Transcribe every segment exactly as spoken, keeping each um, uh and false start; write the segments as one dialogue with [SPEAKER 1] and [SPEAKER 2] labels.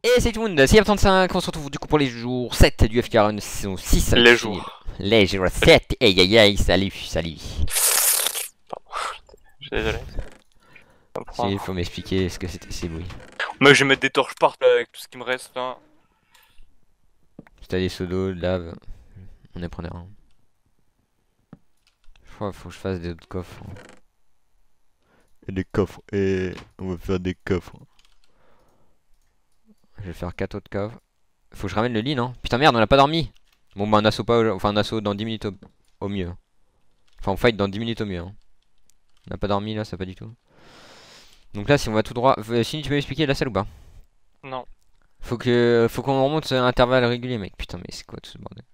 [SPEAKER 1] Et c'est tout le monde, c'est trente-cinq, on se retrouve du coup pour les jours sept du F K Run saison six avec
[SPEAKER 2] Les
[SPEAKER 1] Chenil.
[SPEAKER 2] jours.
[SPEAKER 1] Les jours sept, aïe aïe aïe, salut, salut.
[SPEAKER 2] Pardon. Je suis désolé.
[SPEAKER 1] Il faut m'expliquer ce que c'était ces bruits.
[SPEAKER 2] Moi je vais mettre des torches partout avec tout ce qui me reste là.
[SPEAKER 1] Si t'as des seaux d'eau, de lave, on est preneur. Hein. Je crois qu'il faut que je fasse des autres coffres. Et des coffres, et on va faire des coffres. Je vais faire quatre autres coffres. Faut que je ramène le lit, non? Putain merde, on a pas dormi. Bon bah un assaut pas, enfin un assaut dans dix minutes au, au mieux. Enfin on fight dans dix minutes au mieux. Hein. On a pas dormi là, ça pas du tout. Donc là si on va tout droit, Sini tu peux m'expliquer la salle ou pas?
[SPEAKER 2] Non.
[SPEAKER 1] Faut que, faut qu'on remonte à un intervalle régulier mec. Putain mais c'est quoi tout ce bordel?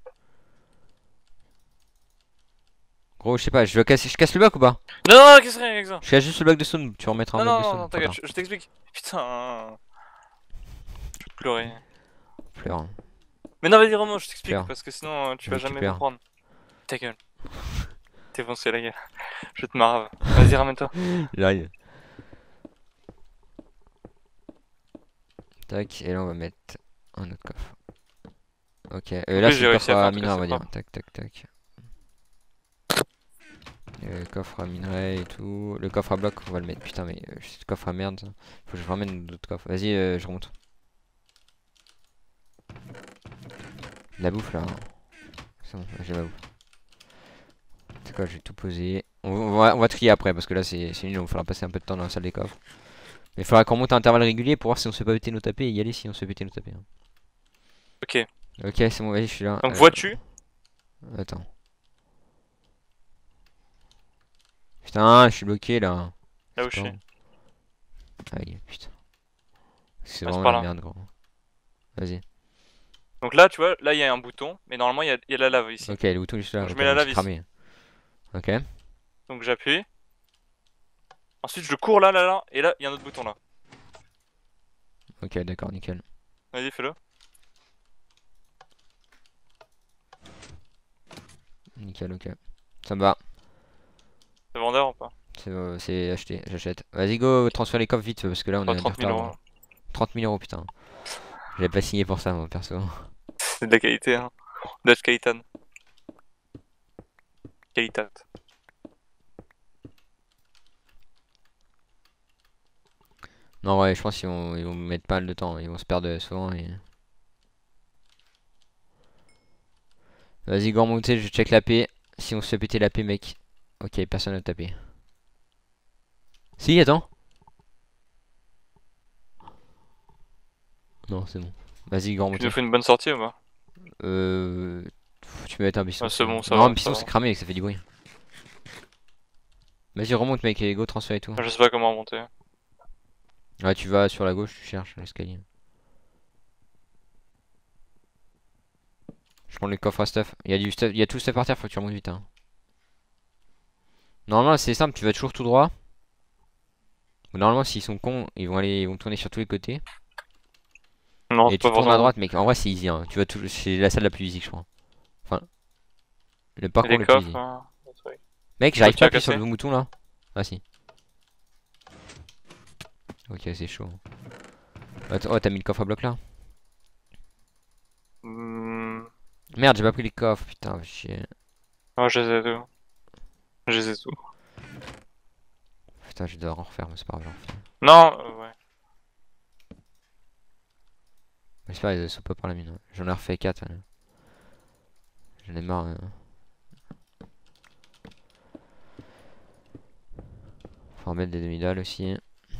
[SPEAKER 1] Gros je sais pas, je dois casser, je casse le bloc ou pas?
[SPEAKER 2] Non, non, non, qu'est-ce que c'est avec ça?
[SPEAKER 1] Je casse juste le bloc de stone, tu remettras un
[SPEAKER 2] Non,
[SPEAKER 1] bloc de
[SPEAKER 2] non, non,
[SPEAKER 1] stone.
[SPEAKER 2] non,
[SPEAKER 1] Trop
[SPEAKER 2] t'inquiète,
[SPEAKER 1] tard.
[SPEAKER 2] je, je t'explique. Putain. Je vais pleurer.
[SPEAKER 1] Pleure, hein.
[SPEAKER 2] Mais non, vas-y, Romo, je t'explique
[SPEAKER 1] Pleure.
[SPEAKER 2] parce que sinon euh, tu
[SPEAKER 1] Je
[SPEAKER 2] vas
[SPEAKER 1] veux que tu
[SPEAKER 2] jamais
[SPEAKER 1] pleures.
[SPEAKER 2] comprendre. Ta gueule. T'es foncé la gueule. Je te marave. Vas-y, ramène-toi.
[SPEAKER 1] J'arrive. Tac, et là on va mettre un autre coffre. Ok, euh,
[SPEAKER 2] En
[SPEAKER 1] là
[SPEAKER 2] plus,
[SPEAKER 1] c'est
[SPEAKER 2] j'ai
[SPEAKER 1] le
[SPEAKER 2] réussi
[SPEAKER 1] coffre
[SPEAKER 2] à faire
[SPEAKER 1] à
[SPEAKER 2] un truc
[SPEAKER 1] minerai on
[SPEAKER 2] assez
[SPEAKER 1] va dire.
[SPEAKER 2] propre.
[SPEAKER 1] Tac, tac, tac. Le coffre à minerai et tout. Le coffre à bloc, on va le mettre. Putain, mais euh, c'est le coffre à merde. Ça. Faut que je ramène d'autres coffres. Vas-y, euh, je remonte. De la bouffe là. Hein. C'est bon, j'ai ma bouffe. C'est quoi, je vais tout poser. On, on va, on va trier après parce que là c'est nul. Il va falloir passer un peu de temps dans la salle des coffres. Mais il faudra qu'on monte à intervalles réguliers pour voir si on se fait pas péter nos tapés et y aller si on se fait péter nos tapés. Hein.
[SPEAKER 2] Ok.
[SPEAKER 1] Ok, c'est bon, vas-y, je suis là.
[SPEAKER 2] Donc,
[SPEAKER 1] Euh,
[SPEAKER 2] vois-tu?
[SPEAKER 1] attends. Putain, je suis bloqué là.
[SPEAKER 2] Là
[SPEAKER 1] C'est
[SPEAKER 2] où je
[SPEAKER 1] pas
[SPEAKER 2] suis.
[SPEAKER 1] bon. Aïe, putain. C'est
[SPEAKER 2] Passe
[SPEAKER 1] vraiment
[SPEAKER 2] par
[SPEAKER 1] la
[SPEAKER 2] là.
[SPEAKER 1] merde, gros. Vas-y.
[SPEAKER 2] Donc là, tu vois, là il y a un bouton, mais normalement il y a, il y a la lave ici.
[SPEAKER 1] Ok, le bouton juste là.
[SPEAKER 2] Donc je
[SPEAKER 1] Ok,
[SPEAKER 2] mets la
[SPEAKER 1] donc
[SPEAKER 2] lave
[SPEAKER 1] c'est
[SPEAKER 2] ici.
[SPEAKER 1] cramé. Ok.
[SPEAKER 2] Donc j'appuie. Ensuite je cours là, là, là, et là il y a un autre bouton là.
[SPEAKER 1] Ok, d'accord, nickel.
[SPEAKER 2] Vas-y, fais-le.
[SPEAKER 1] Nickel, ok. Ça me va.
[SPEAKER 2] C'est vendeur ou pas?
[SPEAKER 1] C'est euh, c'est acheté, j'achète. Vas-y, go, transfère les coffres vite parce que là on
[SPEAKER 2] Pas
[SPEAKER 1] est du
[SPEAKER 2] trente mille
[SPEAKER 1] retard,
[SPEAKER 2] euros.
[SPEAKER 1] gros. trente mille euros, putain. J'avais pas signé pour ça, moi, perso.
[SPEAKER 2] C'est de la qualité, hein. De la qualité. Qualitat.
[SPEAKER 1] Non, ouais, je pense qu'ils vont, ils vont mettre pas mal de temps. Ils vont se perdre souvent. Et... Vas-y, go, remonter, je check la paix. Si on se fait péter la paix, mec. Ok, personne n'a tapé. Si, attends. Non, c'est bon. Vas-y, go,
[SPEAKER 2] Tu nous
[SPEAKER 1] remonter.
[SPEAKER 2] fais une bonne sortie ou pas?
[SPEAKER 1] Euh. Tu peux mettre un piston
[SPEAKER 2] Ah,
[SPEAKER 1] si tu
[SPEAKER 2] c'est
[SPEAKER 1] veux.
[SPEAKER 2] bon, ça
[SPEAKER 1] Non, un
[SPEAKER 2] va, ça
[SPEAKER 1] piston c'est
[SPEAKER 2] va.
[SPEAKER 1] cramé, ça fait du bruit. Vas-y, remonte, mec, et go, transfert et tout.
[SPEAKER 2] Je sais pas comment remonter.
[SPEAKER 1] Ouais, tu vas sur la gauche, tu cherches l'escalier. Je prends les coffres à stuff. Il y a du stuff, il y a tout le stuff par terre, faut que tu remontes vite. Hein. Normalement, c'est simple, tu vas toujours tout droit. Normalement, s'ils sont cons, ils vont aller, ils vont tourner sur tous les côtés.
[SPEAKER 2] Non,
[SPEAKER 1] Et
[SPEAKER 2] c'est pas
[SPEAKER 1] tu tournes à
[SPEAKER 2] forcément.
[SPEAKER 1] droite, mec. En vrai, c'est easy. Hein. Tu vas tout, c'est la salle la plus easy, je crois. Enfin, le
[SPEAKER 2] Et
[SPEAKER 1] parcours
[SPEAKER 2] les
[SPEAKER 1] le plus
[SPEAKER 2] coffres,
[SPEAKER 1] easy.
[SPEAKER 2] hein, des trucs.
[SPEAKER 1] Mec,
[SPEAKER 2] Toi,
[SPEAKER 1] j'arrive
[SPEAKER 2] tu
[SPEAKER 1] pas à
[SPEAKER 2] as
[SPEAKER 1] appuyer sur
[SPEAKER 2] cassé?
[SPEAKER 1] le bouton là. Ah si. Ok, c'est chaud. Attends, oh, t'as mis le coffre à bloc là.
[SPEAKER 2] Hmm.
[SPEAKER 1] Merde, j'ai pas pris les coffres. Putain, chier.
[SPEAKER 2] Ouais, je les ai tous. Je les ai tous.
[SPEAKER 1] Putain, je dois en refaire, mais c'est pas grave, j'en refais.
[SPEAKER 2] Non, euh, ouais.
[SPEAKER 1] J'espère qu'ils sont pas par la mine. Ouais. J'en ai refait quatre. Ouais. J'en ai marre. Hein. Faut remettre des demi-dalles aussi.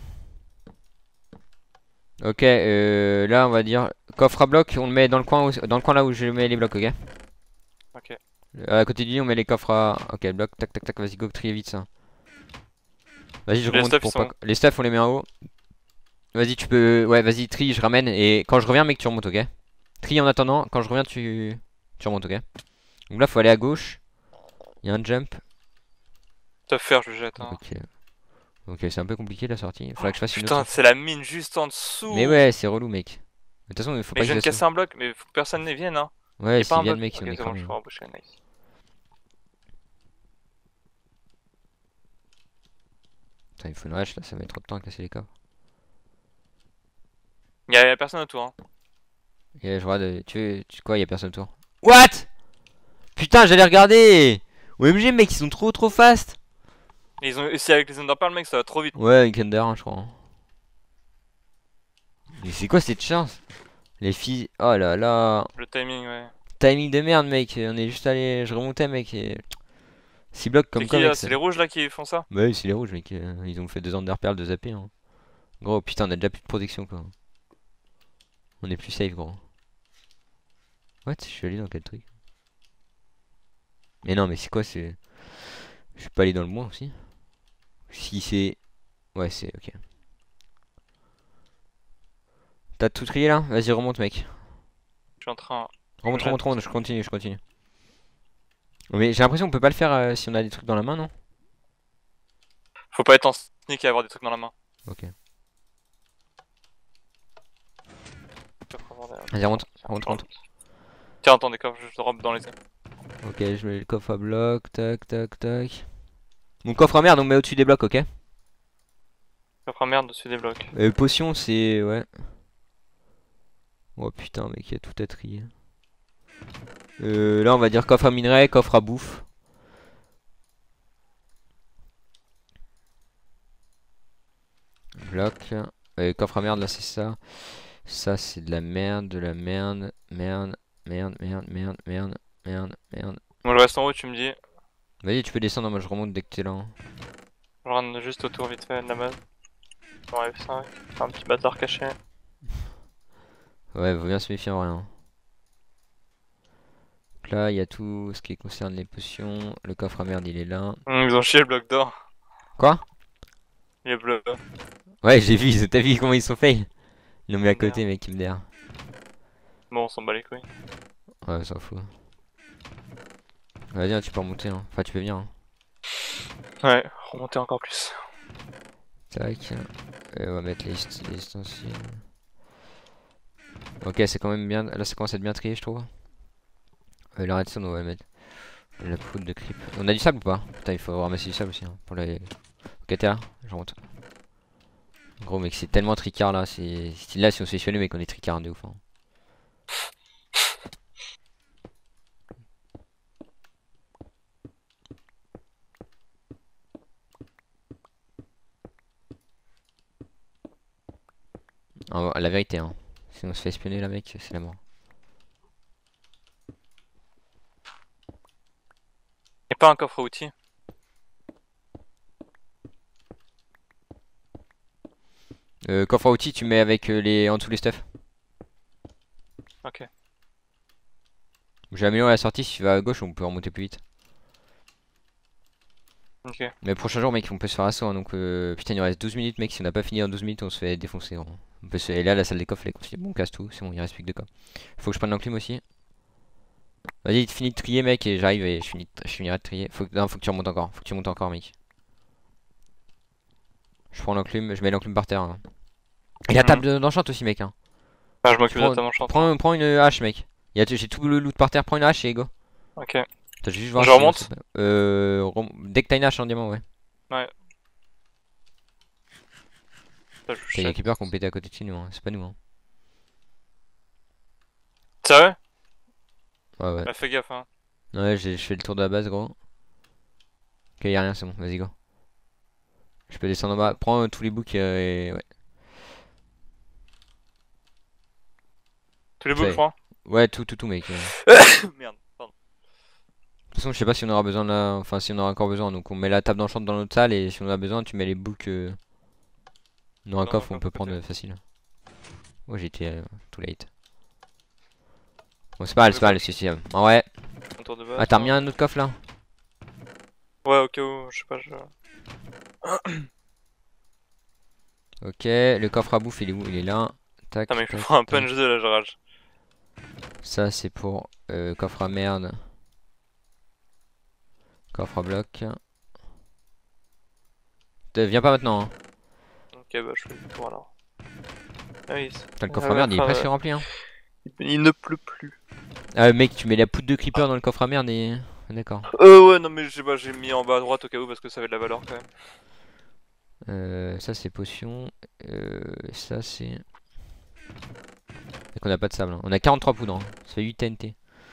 [SPEAKER 1] Ok, euh, là on va dire coffre à bloc, on le met dans le coin, où, dans le coin là où je mets les blocs, ok.
[SPEAKER 2] Ok.
[SPEAKER 1] Euh, à côté du lit on met les coffres à... Ok, bloc, tac tac tac, vas-y go, trier vite ça. Vas-y je
[SPEAKER 2] Les
[SPEAKER 1] remonte
[SPEAKER 2] stuff, ils
[SPEAKER 1] pour pas...
[SPEAKER 2] sont.
[SPEAKER 1] Les stuff on les met en haut. Vas-y tu peux... Ouais vas-y trie, je ramène et quand je reviens mec tu remontes, ok. Trie en attendant, quand je reviens tu... Tu remontes, ok. Donc là faut aller à gauche. Il y a un jump.
[SPEAKER 2] Stuff faire, je jette, hein.
[SPEAKER 1] Ok. Ok c'est un peu compliqué la sortie, faudrait que je fasse une autre
[SPEAKER 2] Putain,
[SPEAKER 1] sortie.
[SPEAKER 2] c'est la mine juste en
[SPEAKER 1] Mais
[SPEAKER 2] dessous.
[SPEAKER 1] ouais c'est relou mec. De toute façon il faut
[SPEAKER 2] Mais
[SPEAKER 1] pas
[SPEAKER 2] je
[SPEAKER 1] que
[SPEAKER 2] viens
[SPEAKER 1] je
[SPEAKER 2] de
[SPEAKER 1] laisse...
[SPEAKER 2] casser un bloc, mais faut que personne ne vienne, hein.
[SPEAKER 1] Ouais
[SPEAKER 2] Y'a pas
[SPEAKER 1] s'ils
[SPEAKER 2] un
[SPEAKER 1] viennent
[SPEAKER 2] bloc.
[SPEAKER 1] mec, si
[SPEAKER 2] Ok,
[SPEAKER 1] on est
[SPEAKER 2] c'est bon,
[SPEAKER 1] cramé.
[SPEAKER 2] je
[SPEAKER 1] Hein.
[SPEAKER 2] peux embaucher, nice.
[SPEAKER 1] Putain il faut une rush là, ça va être trop de temps à casser les coffres.
[SPEAKER 2] Y'a y a personne autour. Hein.
[SPEAKER 1] Et je regarde, tu, tu quoi, y'a personne autour. What? Putain, j'allais regarder. O M G, mec, ils sont trop trop fast.
[SPEAKER 2] Et ils ont essayé avec les Enderpearls, mec, ça va trop vite.
[SPEAKER 1] Ouais, avec Ender, hein, je crois. Mais c'est quoi cette chance? Les filles. Oh là là.
[SPEAKER 2] Le timing, ouais.
[SPEAKER 1] Timing de merde, mec. On est juste allé. Je remontais, mec. Et... six blocs comme
[SPEAKER 2] C'est
[SPEAKER 1] quoi,
[SPEAKER 2] qui
[SPEAKER 1] mec.
[SPEAKER 2] là? C'est les rouges là qui font ça?
[SPEAKER 1] Bah oui, c'est les rouges, mec. euh, Ils ont fait deux Enderpearls de zapper. Hein. Gros, putain, on a déjà plus de protection, quoi. On est plus safe, gros. What? Je suis allé dans quel truc? Mais non, mais c'est quoi? C'est. Je suis pas allé dans le bois aussi. Si c'est. Ouais, c'est ok. T'as tout trié là? Vas-y, remonte, mec.
[SPEAKER 2] Je suis en train.
[SPEAKER 1] Remonte,
[SPEAKER 2] Je
[SPEAKER 1] remonte, remonte. Je continue, je continue. Mais j'ai l'impression qu'on peut pas le faire euh, si on a des trucs dans la main, non?
[SPEAKER 2] Faut pas être en sneak et avoir des trucs dans la main.
[SPEAKER 1] Ok. Vas-y, remonte, remonte, remonte.
[SPEAKER 2] Tiens, attends, des coffres, je te drop dans les airs.
[SPEAKER 1] Ok, je mets le coffre à bloc. Tac, tac, tac. Mon coffre à merde, on met au-dessus des blocs, ok?
[SPEAKER 2] Coffre à merde dessus des blocs.
[SPEAKER 1] Euh, potion, c'est. Ouais. Oh putain, mec, il y a tout à trier. Euh, là, on va dire coffre à minerai, coffre à bouffe. Bloc. Euh, coffre à merde, là, c'est ça. Ça, c'est de la merde, de la merde. Merde, merde, merde, merde, merde, merde, merde.
[SPEAKER 2] Moi je reste en haut, tu me dis.
[SPEAKER 1] Vas-y, tu peux descendre, moi je remonte dès que t'es là. Hein.
[SPEAKER 2] Je rentre juste autour vite fait de la base. Dans F cinq. Un petit bâtard caché.
[SPEAKER 1] Ouais, faut bien se méfier en rien. Donc là, il y a tout ce qui concerne les potions. Le coffre à merde, il est là.
[SPEAKER 2] Mmh, ils ont chié le bloc d'or.
[SPEAKER 1] Quoi?
[SPEAKER 2] Il est bleu.
[SPEAKER 1] Ouais, j'ai vu, t'as vu comment ils sont faits? Ils l'ont mis à
[SPEAKER 2] Merde.
[SPEAKER 1] côté, mec, il me derrière.
[SPEAKER 2] Bon, on s'en bat les couilles.
[SPEAKER 1] Ouais, on s'en fout. Vas-y, hein, tu peux remonter. Hein. Enfin, tu peux venir. Hein.
[SPEAKER 2] Ouais, remonter encore plus.
[SPEAKER 1] Tac. Et on va mettre les, les ustensiles. Ok, c'est quand même bien. Là, ça commence à être bien trié, je trouve. Euh, la redstone, on va mettre. La poudre de creep. On a du sable ou pas? Putain, il faut ramasser du sable aussi. Hein, pour les. Ok, t'es là? Je remonte. Gros, mec, c'est tellement tricard là. C'est là, si on se fait mec, on est tricard de ouf. Hein. Ah, la vérité, hein. Si on se fait espionner là, mec, c'est la mort.
[SPEAKER 2] Y'a pas un coffre à outils?
[SPEAKER 1] Euh, coffre à outils, tu mets avec euh, les en dessous les stuff.
[SPEAKER 2] Ok.
[SPEAKER 1] J'ai amélioré la sortie. Si tu vas à gauche, on peut remonter plus vite.
[SPEAKER 2] Ok.
[SPEAKER 1] Mais le prochain jour, mec, on peut se faire assaut. Hein, donc, euh, putain, il nous reste douze minutes, mec. Si on n'a pas fini en douze minutes, on se fait défoncer. Hein. On peut se... Et là, la salle des coffres, elle est constituée. Bon, on casse tout. C'est bon, il reste plus que deux coffres. Faut que je prenne l'enclume aussi. Vas-y, finis de trier, mec. Et j'arrive et je, finis de... je finirai de trier. Faut que... Non, faut que tu remontes encore. Faut que tu montes encore, mec. Je prends l'enclume. Je mets l'enclume par terre. Hein. Et la table
[SPEAKER 2] Mhm.
[SPEAKER 1] d'enchant aussi, mec. Hein.
[SPEAKER 2] Ah, je m'occupe
[SPEAKER 1] Prends...
[SPEAKER 2] de ta manche.
[SPEAKER 1] Prends... prends une hache, mec. J'ai tout le loot par terre. Prends une hache et go.
[SPEAKER 2] Ok.
[SPEAKER 1] Attends, je vais juste voir
[SPEAKER 2] Je
[SPEAKER 1] si
[SPEAKER 2] remonte.
[SPEAKER 1] Euh, rem... Dès que t'as une hache en diamant, ouais.
[SPEAKER 2] Ouais. Ça, je
[SPEAKER 1] T'as des
[SPEAKER 2] check.
[SPEAKER 1] creepers qui ont pété à côté de chez nous, hein. C'est pas nous, hein.
[SPEAKER 2] Sérieux?
[SPEAKER 1] Ouais, ouais.
[SPEAKER 2] Bah, fais gaffe, hein.
[SPEAKER 1] Ouais, je fais le tour de la base, gros. Ok, y'a rien, c'est bon, vas-y, go. Je peux descendre en bas. Prends euh, tous les books euh, et. Ouais.
[SPEAKER 2] Tous les
[SPEAKER 1] Ça y
[SPEAKER 2] boucles,
[SPEAKER 1] est.
[SPEAKER 2] je crois.
[SPEAKER 1] Ouais, tout, tout, tout, mec. euh. De
[SPEAKER 2] Merde, pardon.
[SPEAKER 1] toute façon, je sais pas si on aura besoin de la. Enfin, si on aura encore besoin. Donc, on met la table d'enchant dans notre salle et si on a besoin, tu mets les books euh, dans un
[SPEAKER 2] Dans un
[SPEAKER 1] coffre, on
[SPEAKER 2] coffre
[SPEAKER 1] peut
[SPEAKER 2] à
[SPEAKER 1] prendre
[SPEAKER 2] côté.
[SPEAKER 1] euh, facile. Oh, j'étais euh, too late. Bon, c'est pas mal, c'est pas mal, c'est si. euh, En vrai.
[SPEAKER 2] Un tour de base.
[SPEAKER 1] Ah, t'as
[SPEAKER 2] hein.
[SPEAKER 1] remis un autre coffre là?
[SPEAKER 2] Ouais, au cas où, je sais pas, je.
[SPEAKER 1] Ok, le coffre à bouffe, il est où? Il est là. Tac,
[SPEAKER 2] Putain, mais il
[SPEAKER 1] tac,
[SPEAKER 2] faut un
[SPEAKER 1] tac.
[SPEAKER 2] punch de là, je rage.
[SPEAKER 1] Ça, c'est pour euh, coffre à merde. Coffre à bloc. Te- Viens pas maintenant, hein.
[SPEAKER 2] Ok, bah, je fais le tour alors. Ah oui, c'est-
[SPEAKER 1] Putain, le coffre
[SPEAKER 2] ah
[SPEAKER 1] à
[SPEAKER 2] ouais,
[SPEAKER 1] merde, il est
[SPEAKER 2] enfin,
[SPEAKER 1] presque
[SPEAKER 2] ouais.
[SPEAKER 1] rempli, hein.
[SPEAKER 2] Il ne pleut plus.
[SPEAKER 1] Ah, mec, tu mets la poudre de creeper dans le coffre à merde et. D'accord.
[SPEAKER 2] Euh, ouais, non, mais je sais pas, j'ai mis en bas à droite au cas où parce que ça avait de la valeur quand même.
[SPEAKER 1] Euh, ça, c'est potion. Euh, ça, c'est. Et qu'on a pas de sable. Hein. On a quarante-trois poudres. Hein. Ça fait huit T N T.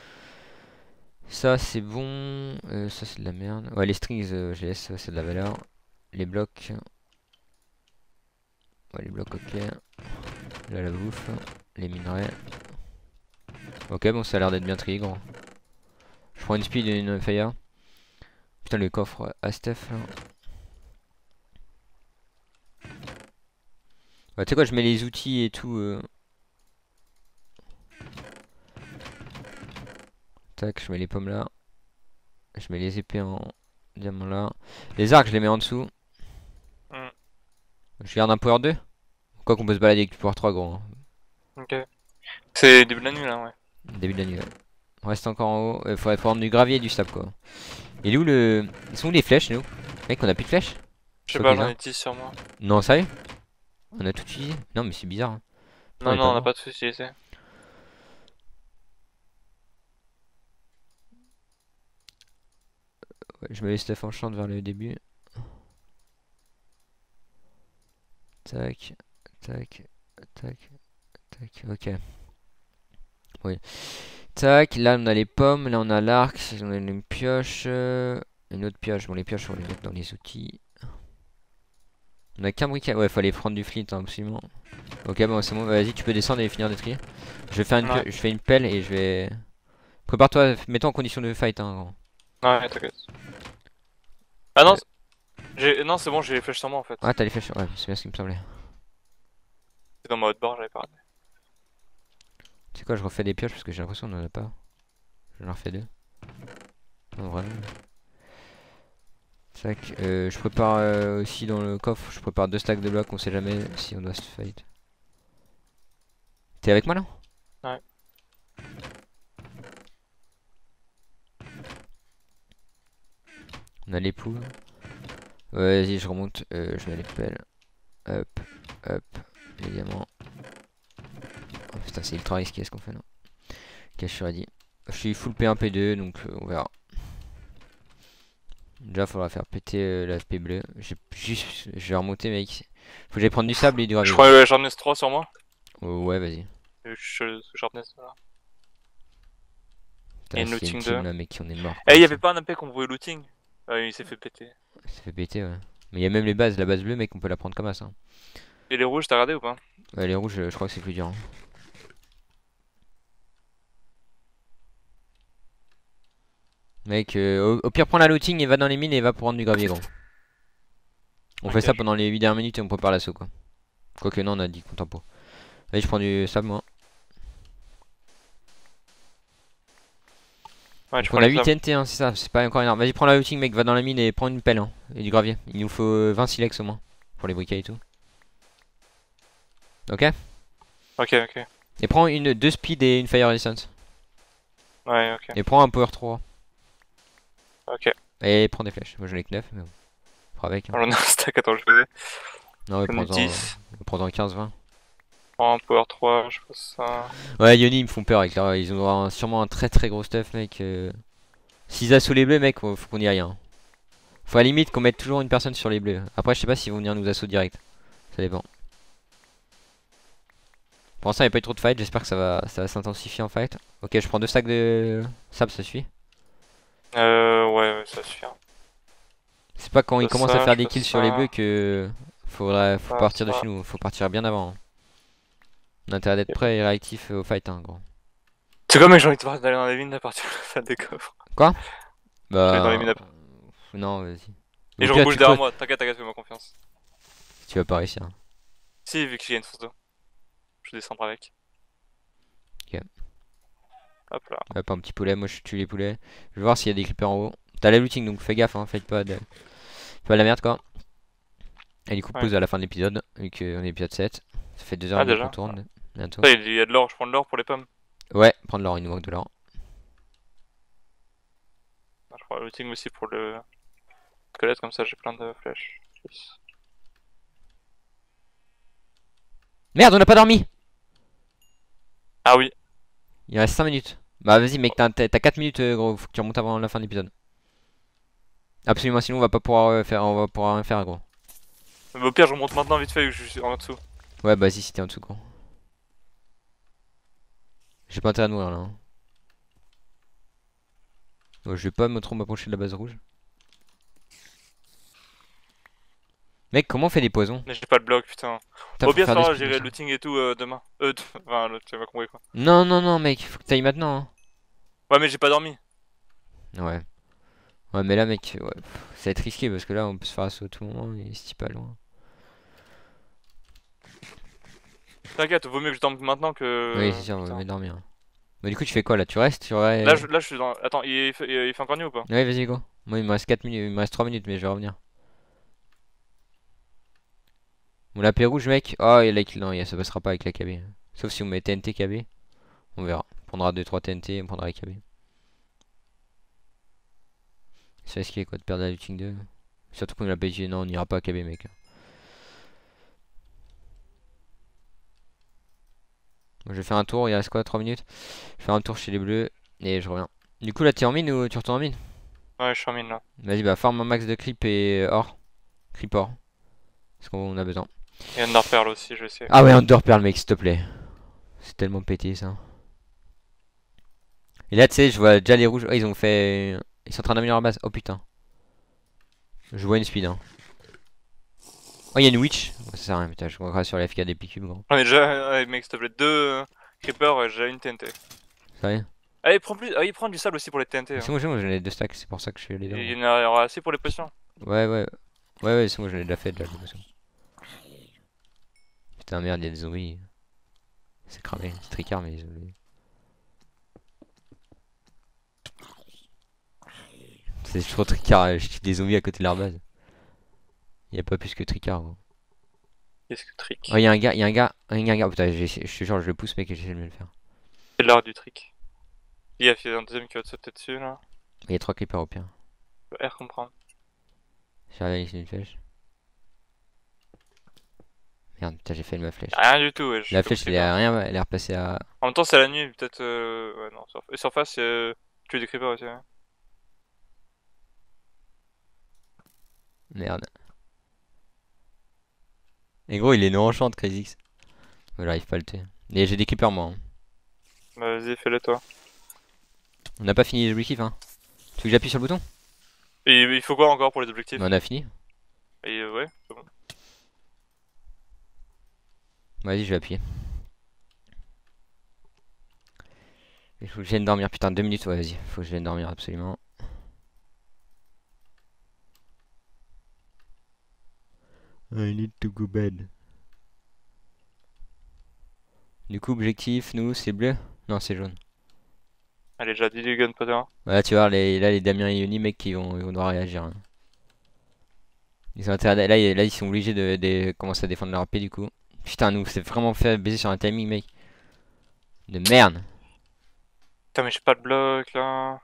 [SPEAKER 1] Ça c'est bon. Euh, ça c'est de la merde. Ouais, les strings, euh, je laisse, c'est de la valeur. Les blocs. Ouais, les blocs, ok. Là, la bouffe. Les minerais. Ok, bon, ça a l'air d'être bien trié, gros. Je prends une speed et une fire. Putain, le coffre à Steph là. Bah, tu sais quoi, je mets les outils et tout. Euh... Tac, je mets les pommes là. Je mets les épées en diamant là. Les arcs, je les mets en dessous.
[SPEAKER 2] Mm.
[SPEAKER 1] Je garde un power deux. Quoi qu'on peut se balader avec du power trois, gros. Hein.
[SPEAKER 2] Ok. C'est début de la nuit là, ouais.
[SPEAKER 1] Début de la nuit, ouais. On reste encore en haut. Il faudrait prendre du gravier et du sable, quoi. Et où le. Ils sont où les flèches, nous? Mec, on a plus de flèches?
[SPEAKER 2] Je sais pas, j'en ai dix sur moi.
[SPEAKER 1] Non, sérieux? On a tout utilisé? Non, mais c'est bizarre. Hein.
[SPEAKER 2] Non, non, on n'a pas tout utilisé.
[SPEAKER 1] Ouais, je mets les stuff enchant vers le début. Tac, tac, tac, tac, ok. Oui. Tac, là on a les pommes, là on a l'arc, on a une pioche, euh, une autre pioche. Bon, les pioches on va les mettre dans les outils. On a qu'un briquet, ouais, fallait prendre du flint hein, absolument. Ok, bon, c'est bon, vas-y, tu peux descendre et finir de trier. Je vais faire une,
[SPEAKER 2] Ouais.
[SPEAKER 1] je fais une pelle et je vais. Prépare-toi, mets-toi en condition de fight. Hein,
[SPEAKER 2] ouais, t'inquiète. Ah non, j'ai non, c'est bon, j'ai les flèches sur moi en fait.
[SPEAKER 1] Ah, t'as les flèches, ouais, c'est bien ce qui me semblait.
[SPEAKER 2] C'est dans ma haute barre, j'avais pas raté.
[SPEAKER 1] Tu sais quoi, je refais des pioches parce que j'ai l'impression qu'on en a pas. Je en refais deux. Non, vraiment. Tac, euh, je prépare euh, aussi dans le coffre, je prépare deux stacks de blocs, on sait jamais si on doit se fight. T'es avec moi là?
[SPEAKER 2] Ouais.
[SPEAKER 1] On a les poules. Ouais, vas-y, je remonte, euh, je mets les pelles. Hop, hop, les diamants. Oh putain, c'est ultra risqué ce qu'on fait là. Ok, je suis ready. Je suis full P un P deux, donc euh, on verra. Déjà, faudra faire péter euh, la P bleue. J'ai juste, je vais remonter, mec. Faut que j'aille prendre du sable et du gravier.
[SPEAKER 2] Je crois que j'en ai trois sur moi.
[SPEAKER 1] Oh, ouais, vas-y.
[SPEAKER 2] Je suis sharpness là.
[SPEAKER 1] Putain,
[SPEAKER 2] Et une
[SPEAKER 1] c'est une
[SPEAKER 2] looting
[SPEAKER 1] team
[SPEAKER 2] deux.
[SPEAKER 1] là, mec, on est mort.
[SPEAKER 2] Eh, y'avait pas un A P qu'on pouvait looting? Ouais, il s'est fait péter.
[SPEAKER 1] Ça fait péter, ouais. Mais il y a même les bases, la base bleue, mec, on peut la prendre comme ça. Hein.
[SPEAKER 2] Et les rouges, t'as regardé ou pas?
[SPEAKER 1] Ouais, les rouges, je crois que c'est plus dur. Hein. Mec, euh, au, au pire, prends la looting et va dans les mines et va prendre du gravier, gros. On
[SPEAKER 2] Ok,
[SPEAKER 1] fait ça
[SPEAKER 2] je-
[SPEAKER 1] pendant les huit dernières minutes et on prépare l'assaut, quoi. Quoique, non, on a dit qu'on tempo. Vas-y, je prends du sable, moi.
[SPEAKER 2] Ouais,
[SPEAKER 1] Donc
[SPEAKER 2] je
[SPEAKER 1] on
[SPEAKER 2] prends
[SPEAKER 1] a
[SPEAKER 2] les
[SPEAKER 1] huit
[SPEAKER 2] sables.
[SPEAKER 1] T N T, hein, c'est ça, c'est pas encore énorme. Vas-y, prends la looting, mec, va dans la mine et prends une pelle hein, et du gravier. Il nous faut euh, vingt silex au moins pour les briquets et tout. Ok?
[SPEAKER 2] Ok, ok.
[SPEAKER 1] Et prends une deux speed et une fire resistance.
[SPEAKER 2] Ouais, ok.
[SPEAKER 1] Et prends un power trois.
[SPEAKER 2] Ok.
[SPEAKER 1] Et prends des flèches. Moi j'en ai que neuf, mais bon. Prends avec. Hein.
[SPEAKER 2] J'en ai un stack, attends, je faisais.
[SPEAKER 1] Non, ouais,
[SPEAKER 2] J'en ai
[SPEAKER 1] prends-en
[SPEAKER 2] dix.
[SPEAKER 1] euh, prends-en quinze vingt.
[SPEAKER 2] En power trois, je pense ça.
[SPEAKER 1] Ouais, Yoni, ils me font peur avec leur. Ils ont un- sûrement un très très gros stuff, mec. Euh... S'ils assaut les bleus, mec, faut, faut qu'on y aille. Hein. Faut à la limite qu'on mette toujours une personne sur les bleus. Après, je sais pas s'ils vont venir nous assaut direct. Ça dépend. Pour l'instant, il n'y a pas eu trop de fight. J'espère que ça va, ça va s'intensifier en fight. Ok, je prends deux stacks de sable, ça suffit.
[SPEAKER 2] Euh, ouais, ouais, ça suffit. Hein.
[SPEAKER 1] C'est pas quand ils
[SPEAKER 2] Ça,
[SPEAKER 1] commencent à
[SPEAKER 2] ça,
[SPEAKER 1] faire
[SPEAKER 2] je
[SPEAKER 1] des
[SPEAKER 2] fais
[SPEAKER 1] kills sur les
[SPEAKER 2] ça.
[SPEAKER 1] bleus que faudrait, faut
[SPEAKER 2] Ça,
[SPEAKER 1] partir de
[SPEAKER 2] ça.
[SPEAKER 1] chez nous. Faut partir bien avant. Hein. On a intérêt d'être prêt et réactif au fight, hein, gros.
[SPEAKER 2] C'est quoi, mec, j'ai envie de voir d'aller dans les mines à partir de la salle des coffres.
[SPEAKER 1] Quoi?
[SPEAKER 2] J'allais dans les
[SPEAKER 1] Bah.
[SPEAKER 2] mines après.
[SPEAKER 1] Non, vas-y.
[SPEAKER 2] Et
[SPEAKER 1] Au
[SPEAKER 2] je
[SPEAKER 1] pire,
[SPEAKER 2] rebouge
[SPEAKER 1] tu
[SPEAKER 2] derrière
[SPEAKER 1] poses-
[SPEAKER 2] moi, t'inquiète, t'inquiète, fais-moi confiance.
[SPEAKER 1] Tu vas pas réussir. Hein.
[SPEAKER 2] Si, vu qu'il y a une force d'eau. Je vais descendre avec.
[SPEAKER 1] Ok.
[SPEAKER 2] Hop là.
[SPEAKER 1] Hop, un petit poulet. Moi, je tue les poulets. Je vais voir s'il y a des creepers en haut. T'as la looting, donc fais gaffe, hein. Faites pas de. Fais pas de la merde, quoi. Et du coup,
[SPEAKER 2] Ouais.
[SPEAKER 1] pause à la fin de l'épisode. Vu qu'on est épisode sept. Ça fait deux heures
[SPEAKER 2] Ah,
[SPEAKER 1] et demie
[SPEAKER 2] déjà
[SPEAKER 1] qu'on tourne. Bientôt.
[SPEAKER 2] Ça, il y a de l'or, je prends de l'or pour les pommes.
[SPEAKER 1] Ouais, prendre l'or, il nous manque de l'or.
[SPEAKER 2] Ah, je prends le looting aussi pour le squelette, comme ça j'ai plein de flèches. Yes.
[SPEAKER 1] Merde, on n'a pas dormi!
[SPEAKER 2] Ah oui.
[SPEAKER 1] Il reste cinq minutes. Bah vas-y mec, t'as t'as quatre minutes euh, gros, faut que tu remontes avant la fin de l'épisode. Absolument, sinon on va pas pouvoir euh, faire, on va pouvoir rien faire gros.
[SPEAKER 2] Mais au pire, je remonte maintenant vite fait, vu que je suis en dessous.
[SPEAKER 1] Ouais bah vas-y si t'es en dessous gros. J'ai pas intérêt à mourir là. Hein. Bon, je vais pas me trop m'approcher de la base rouge. Mec, comment on fait des poisons?
[SPEAKER 2] Mais j'ai pas de bloc, putain.
[SPEAKER 1] Putain,
[SPEAKER 2] Au
[SPEAKER 1] faut
[SPEAKER 2] pire,
[SPEAKER 1] faire
[SPEAKER 2] ça
[SPEAKER 1] des
[SPEAKER 2] va,
[SPEAKER 1] speeds,
[SPEAKER 2] j'irai
[SPEAKER 1] ça.
[SPEAKER 2] looting et tout euh, demain. Euh, enfin, le- tu vas compris quoi.
[SPEAKER 1] Non, non, non, mec, faut que t'ailles maintenant. Hein.
[SPEAKER 2] Ouais, mais j'ai pas dormi.
[SPEAKER 1] Ouais. Ouais, mais là, mec, ouais, pff, ça va être risqué parce que là, on peut se faire assaut à tout moment et c'est pas loin.
[SPEAKER 2] T'inquiète, vaut mieux que je dorme maintenant que.
[SPEAKER 1] Oui, c'est sûr, on va
[SPEAKER 2] Putain.
[SPEAKER 1] mieux dormir. Bah, du coup, tu fais quoi là? Tu restes? Tu aurais...
[SPEAKER 2] Là, je, là, je suis dans. Attends, il fait, il fait encore nuit ou pas?
[SPEAKER 1] Ouais, vas-y, go. Moi, il me reste quatre minutes, il me reste trois minutes, mais je vais revenir. Bon, la paix rouge, mec. Oh, il y a la... Non, ça passera pas avec la K B. Sauf si on met T N T K B. On verra. On prendra deux trois T N T et on prendra la K B. C'est risqué quoi de perdre la looting deux. Surtout qu'on l'a pas utilisé. Non, on n'ira pas à K B, mec. Bon, je vais faire un tour. Il reste quoi? trois minutes? Je vais faire un tour chez les bleus et je reviens. Du coup, là, t'es en mine ou tu retournes en mine?
[SPEAKER 2] Ouais, je suis en mine là.
[SPEAKER 1] Vas-y, bah, farm un max de creep et or. Creep or. Parce qu'on a besoin.
[SPEAKER 2] Et Under Pearl aussi, je vais essayer.
[SPEAKER 1] Ah ouais, Under Pearl, mec, s'il te plaît. C'est tellement pété ça. Et là, tu sais, je vois déjà les rouges. Oh, ils ont fait. Ils sont en train d'améliorer la base. Oh putain. Je vois une speed. Hein. Oh, il y a une witch. Oh, ça sert à rien, putain. Je crois sur les F K des P-cubes, gros.
[SPEAKER 2] J'en ai déjà. Ouais, mec, s'il te plaît, deux euh, creepers et j'ai déjà une T N T.
[SPEAKER 1] Ça va?
[SPEAKER 2] Allez, prends plus. Allez, prends du sable aussi pour les T N T.
[SPEAKER 1] C'est
[SPEAKER 2] Hein.
[SPEAKER 1] bon, c'est bon, j'en ai deux stacks. C'est pour ça que je suis allé là.
[SPEAKER 2] Et il y en aura assez pour les potions.
[SPEAKER 1] Ouais, ouais. Ouais, ouais, c'est bon, j'en ai déjà fait de la potion. Putain, merde, il y a des zombies. C'est cramé. C'est tricard, mais les zombies. C'est trop tricard. Je tue des zombies à côté de leur base. Il y a pas plus que tricard, gros.
[SPEAKER 2] Qu'est-ce que trick?
[SPEAKER 1] Oh, il y a un gars, il y a un gars, il y a un gars. Putain, je te jure, je le pousse, mec, et j'essaie de me le faire.
[SPEAKER 2] C'est l'art du trick. Il y a un deuxième qui va te sauter dessus là.
[SPEAKER 1] Il y a trois creepers au pire.
[SPEAKER 2] Je peux R comprendre.
[SPEAKER 1] J'arrive ici une flèche. Merde, putain, j'ai fait ma flèche.
[SPEAKER 2] Rien du tout, ouais.
[SPEAKER 1] La flèche, elle a rien, elle est repassée à.
[SPEAKER 2] En même temps, c'est la nuit, peut-être. Euh... Ouais, non. Sur... Et surface, euh... tu es des creepers aussi. Ouais.
[SPEAKER 1] Merde. Et gros, il est non enchant, Crazy X. J'arrive pas à le tuer. Et j'ai des creepers, moi. Hein.
[SPEAKER 2] Bah, vas-y, fais-le toi.
[SPEAKER 1] On n'a pas fini les objectifs, hein. Tu veux que j'appuie sur le bouton?
[SPEAKER 2] Et il faut quoi encore pour les objectifs?
[SPEAKER 1] On a fini.
[SPEAKER 2] Et euh, ouais, c'est bon.
[SPEAKER 1] Vas-y, je vais appuyer. Il faut que je vienne dormir. Putain, deux minutes. Ouais, vas-y. Faut que je vienne dormir absolument. I need to go bed. Du coup, objectif, nous, c'est bleu? Non, c'est jaune.
[SPEAKER 2] Allez, déjà dit du gunpowder.
[SPEAKER 1] Voilà, tu vois, les, là, les Damien et Yoni, mec, qui vont, ils vont devoir réagir. Hein. Ils ont intérêt. Là, là, ils sont obligés de, de commencer à défendre leur A P du coup. Putain, nous, c'est vraiment fait baiser sur un timing, mec. De merde.
[SPEAKER 2] Putain, mais j'ai pas de bloc là.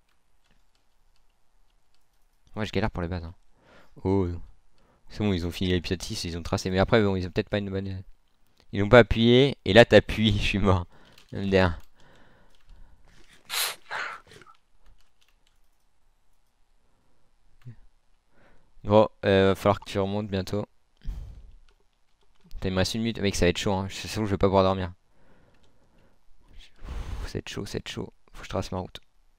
[SPEAKER 1] Moi, je galère pour les bases. Hein. Oh. C'est bon, ils ont fini l'épisode six, ils ont tracé. Mais après, bon, ils ont peut-être pas une bonne. Ils n'ont pas appuyé. Et là, t'appuies, je suis mort. M D R. Gros, euh, va falloir que tu remontes bientôt. Putain, il me reste une minute. Mec, ça va être chaud. Hein. Je sais que je vais pas pouvoir dormir. C'est chaud, c'est chaud. Faut que je trace ma route.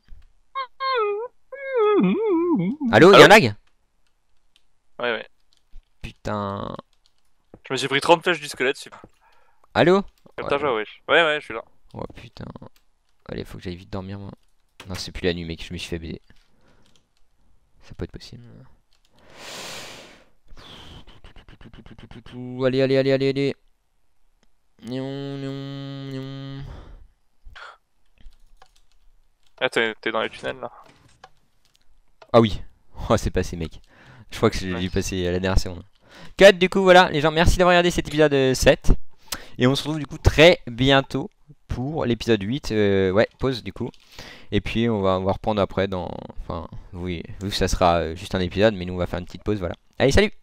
[SPEAKER 1] Allo, y'a un lag?
[SPEAKER 2] Ouais, ouais.
[SPEAKER 1] Putain.
[SPEAKER 2] Je me suis pris trente flèches du squelette, super.
[SPEAKER 1] Allo?
[SPEAKER 2] Comme
[SPEAKER 1] Ouais.
[SPEAKER 2] t'as joué, wesh. Ouais, ouais, je suis là.
[SPEAKER 1] Oh putain. Allez, faut que j'aille vite dormir, moi. Non, c'est plus la nuit, mec. Je me suis fait baiser. Ça peut être possible. Allez, allez, allez, allez, allez. Nion, nion, nion.
[SPEAKER 2] Ah, t'es t'es dans les tunnels là.
[SPEAKER 1] Ah oui. Oh, c'est passé, mec. Je crois que j'ai dû passer à la dernière seconde. quatre, du coup, voilà. Les gens, merci d'avoir regardé cet épisode sept. Et on se retrouve, du coup, très bientôt pour l'épisode huit. Euh, ouais, pause, du coup. Et puis, on va, on va reprendre après dans... Enfin, oui, vu que ça sera juste un épisode, mais nous, on va faire une petite pause, voilà. Allez, salut!